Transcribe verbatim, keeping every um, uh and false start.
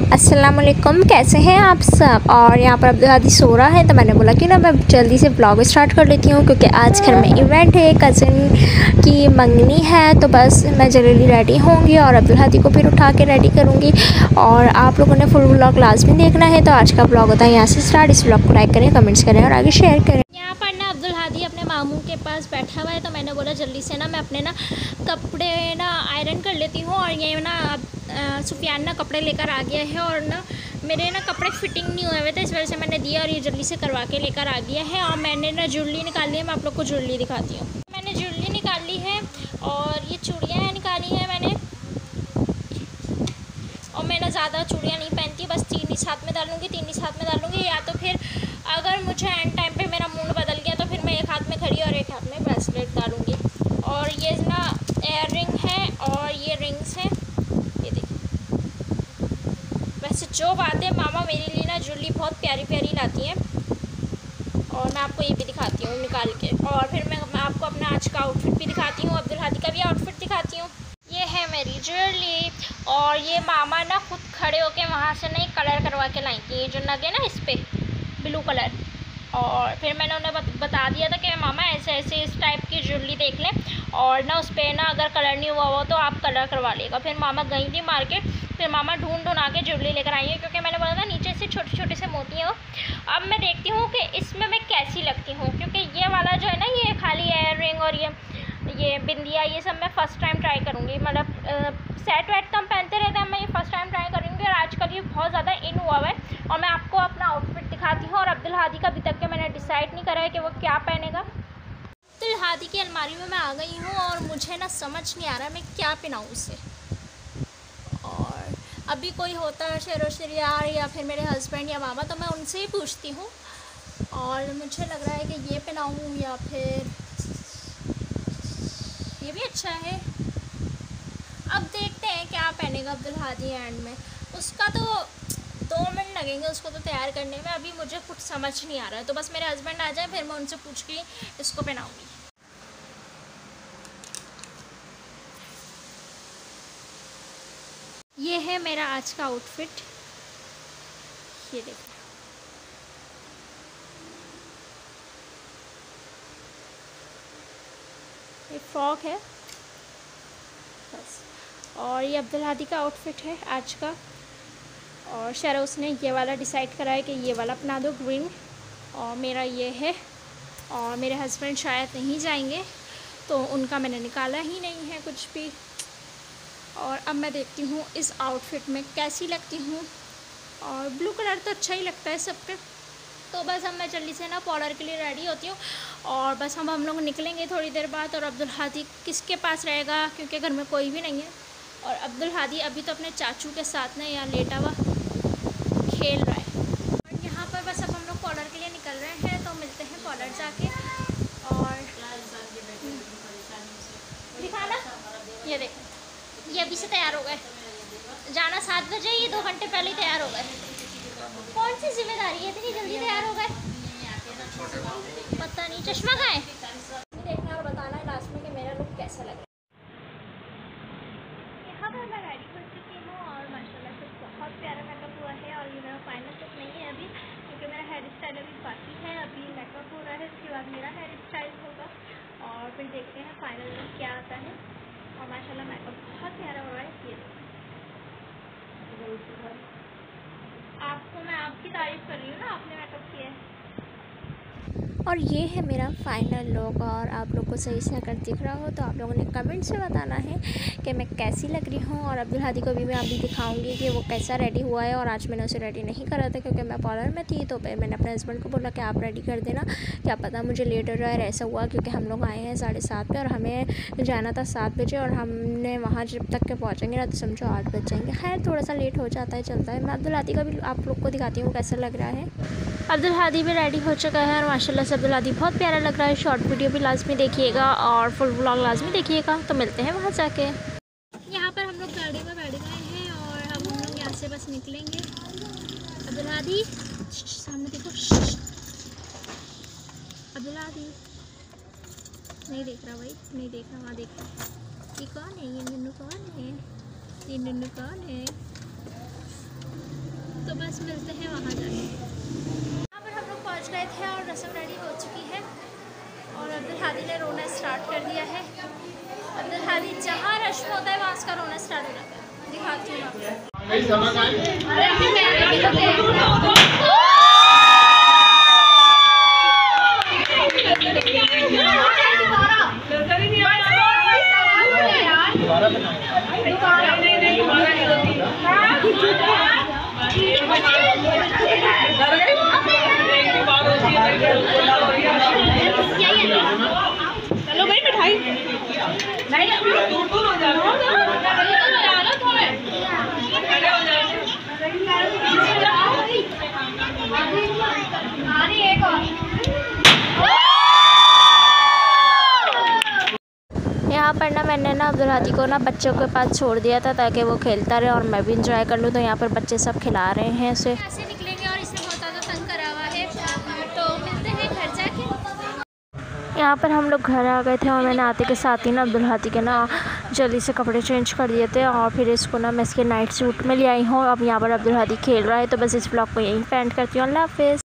अस्सलामुअलैकुम, कैसे हैं आप सब। और यहाँ पर अब्दुल हादी सो रहा है तो मैंने बोला कि ना मैं जल्दी से ब्लॉग स्टार्ट कर लेती हूँ क्योंकि आज घर में इवेंट है, कज़न की मंगनी है। तो बस मैं जल्दी रेडी होंगी और अब्दुल हादी को फिर उठा के रेडी करूँगी। और आप लोगों ने फुल ब्लॉग लाजमी देखना है। तो आज का ब्लॉग होता है यहाँ से स्टार्ट। इस ब्लॉग को लाइक करें, कमेंट्स करें और आगे शेयर करें। यहाँ पर ना अब्दुल हादी अपने मामू के पास बैठा हुआ है तो मैंने बोला जल्दी से ना मैं अपने ना कपड़े ना आयरन कर लेती हूँ। और ये ना सुफियान ना कपड़े लेकर आ गया है और ना मेरे ना कपड़े फिटिंग नहीं हुए हुए थे, इस वजह से मैंने दिया और ये जल्दी से करवा के लेकर आ गया है। और मैंने ना ज्वेलरी निकाली है, मैं आप लोग को ज्वेलरी दिखाती हूँ। मैंने ज्वेलरी निकाली है और ये चूड़ियाँ निकाली हैं मैंने। और मैं ना ज़्यादा चूड़ियाँ नहीं पहनती, बस तीन ही साथ में डालूँगी, तीन ही साथ में डालूँगी। या तो फिर अगर मुझे एंड टाइम पे मेरा मूड बदल गया तो फिर मैं एक हाथ में घड़ी और एक हाथ में ब्रेसलेट डालूँगी। और ये ना एयर रिंग है और ये रिंग्स हैं, ये देखिए। वैसे जो बात है, मामा मेरे लिए ना ज्वेलरी बहुत प्यारी प्यारी लाती हैं। और मैं आपको ये भी दिखाती हूँ निकाल के। और फिर मैं, मैं आपको अपना आज का आउटफिट भी दिखाती हूँ, अब्दुल हादी का भी आउटफिट दिखाती हूँ। ये है मेरी ज्वेलरी। और ये मामा ना खुद खड़े होके वहाँ से नहीं कलर करवा के लाई थी, ये जो नग है ना इस पर ब्लू कलर। और फिर मैंने उन्हें बता दिया था कि मामा ऐसे ऐसे इस टाइप की ज्वेलरी देख लें और ना उस पर ना अगर कलर नहीं हुआ हो तो आप कलर करवा लेगा। फिर मामा गई थी मार्केट, फिर मामा ढूंढ ढूंढ के ज्वेलरी लेकर आई है क्योंकि मैंने बोला था नीचे से छोटे छोटे से मोती हो। अब मैं देखती हूँ कि इसमें मैं कैसी लगती हूँ, क्योंकि ये वाला जो है ना, ये खाली एयर रिंग और ये ये बिंदिया, ये सब मैं फ़र्स्ट टाइम ट्राई करूँगी। मतलब सेट वेट तो हम पहनते रहते हैं, मैं ये फ़र्स्ट टाइम ट्राई करूँगी। और आजकल ये बहुत ज़्यादा इन हुआ है। और मैं आपको अपना आउटफिट दिखाती हूँ। और अब्दुल हादी का अभी तक के मैंने डिसाइड नहीं करा है कि वो क्या पहनेगा। अब्दुल हादी की अलमारी में मैं आ गई हूँ और मुझे ना समझ नहीं आ रहा मैं क्या पहनाऊँ उसे। और अभी कोई होता है शेरो शरियार या फिर मेरे हस्बैंड या मामा, तो मैं उनसे ही पूछती हूँ। और मुझे लग रहा है कि ये पहनाऊँ या फिर ये भी अच्छा है। अब देखते हैं क्या पहनेगा अब्दुल हादी एंड में। उसका तो दो मिनट लगेंगे उसको तो तैयार करने में, अभी मुझे कुछ समझ नहीं आ रहा है। तो बस मेरे हस्बैंड आ जाए फिर मैं उनसे पूछ के इसको पहनाऊँगी। ये है मेरा आज का आउटफिट, ये देखिए। ये फ्रॉक है बस। और ये अब्दुल हादी का आउटफिट है आज का। और शायद उसने ये वाला डिसाइड करा है कि ये वाला अपना दो ग्रीन, और मेरा ये है। और मेरे हस्बैंड शायद नहीं जाएंगे तो उनका मैंने निकाला ही नहीं है कुछ भी। और अब मैं देखती हूँ इस आउटफिट में कैसी लगती हूँ। और ब्लू कलर तो अच्छा ही लगता है सब पे। तो बस अब मैं जल्दी से ना पार्लर के लिए रेडी होती हूँ। और बस हम हम लोग निकलेंगे थोड़ी देर बाद। और अब्दुल हादी किसके पास रहेगा क्योंकि घर में कोई भी नहीं है। और अब्दुल हादी अभी तो अपने चाचू के साथ ना यहाँ लेटा हुआ खेल रहा है। और यहाँ पर बस अब हम लोग पार्लर के लिए निकल रहे हैं, तो मिलते हैं पार्लर जाके। और दिखाना, ये देखो ये अभी से तैयार हो गए। जाना सात बजे, ये दो घंटे पहले ही तैयार हो गए। कौन सी जिम्मेदारी है, इतनी जल्दी तैयार हो गए? पता नहीं। चश्मा कहाँ है? देखना और बताना है लास्ट में कि मेरा लुक कैसा लग रहा है। यहाँ पर मैं रेडी कर चुकी हूँ और माशाल्लाह से बहुत प्यारा मेकअप हुआ है। और ये मेरा फाइनल लुक नहीं है अभी, क्योंकि मेरा हेयर स्टाइल अभी बाकी है। अभी मेकअप हो रहा है, उसके बाद मेरा हेयर स्टाइल होगा और फिर देखते हैं फाइनल लुक क्या आता है। और माशाल्लाह मेकअप बहुत प्यारा हो रहा है। ये आपको मैं आपकी तारीफ कर रही हूँ ना, आपने मेकअप किया है। और ये है मेरा फाइनल लुक। और आप लोग को सही से अगर दिख रहा हो तो आप लोगों ने कमेंट से बताना है कि मैं कैसी लग रही हूँ। और अब्दुल हादी को भी मैं अभी दिखाऊंगी कि वो कैसा रेडी हुआ है। और आज मैंने उसे रेडी नहीं करा था क्योंकि मैं पार्लर में थी, तो मैंने अपने हस्बैंड को बोला कि आप रेडी कर देना, क्या पता मुझे लेट हो रहा है। ऐसा हुआ क्योंकि हम लोग आए हैं साढ़े सात पे और हमें जाना था सात बजे और हमने वहाँ जब तक के पहुँचेंगे ना तो समझो आठ बज जाएंगे। खैर थोड़ा सा लेट हो जाता है, चलता है। मैं अब्दुल हादी का भी आप लोग को दिखाती हूँ कैसा लग रहा है। अब्दुल हादी भी रेडी हो चुका है और माशाल्लाह से अब्दुल हादी बहुत प्यारा लग रहा है। शॉर्ट वीडियो भी लाजमी देखिएगा और फुल व्लॉग लाजमी देखिएगा। तो मिलते हैं वहाँ जाके। यहाँ पर हम लोग गाड़ी में बैठ गए हैं और अब हम लोग यहाँ से बस निकलेंगे। अब्दुल हादी सामने देखो, अब्दुल हादी नहीं देख रहा भाई, नहीं देख रहा, वहाँ देख रहा। ये कौन है? ये नन्नू कौन है? ये नन्नू कौन है? तो बस मिलते हैं वहाँ जाके। यहाँ पर हम लोग पहुँच गए थे और रस्म रेडी हो चुकी है और अब्दुल हादी ने रोना स्टार्ट कर दिया है। अब्दुल हादी जहाँ रस्म होता है वहाँ उसका रोना स्टार्ट हो जाता है। दिखाती हूँ चलो भाई मिठाई यहाँ पर ना मैंने ना अब्दुल हादी को ना बच्चों के पास छोड़ दिया था ताकि वो खेलता रहे और मैं भी इंजॉय कर लूँ। तो यहाँ पर बच्चे सब खिला रहे हैं इसे। ऐसे निकलेंगे और इसने बहुत ज़्यादा तंग करा हुआ है, तो मिलते हैं घर जाके। यहाँ पर हम लोग घर आ गए थे और मैंने आते के साथ ही ना अब्दुल हादी के ना जल्दी से कपड़े चेंज कर दिए थे और फिर इसको ना मैं इसके नाइट सूट में ले आई हूँ। अब यहाँ पर अब्दुल हादी खेल रहा है। तो बस इस ब्लॉग को यहीं पे एंड करती हूँ। अल्लाह हाफ़िज़।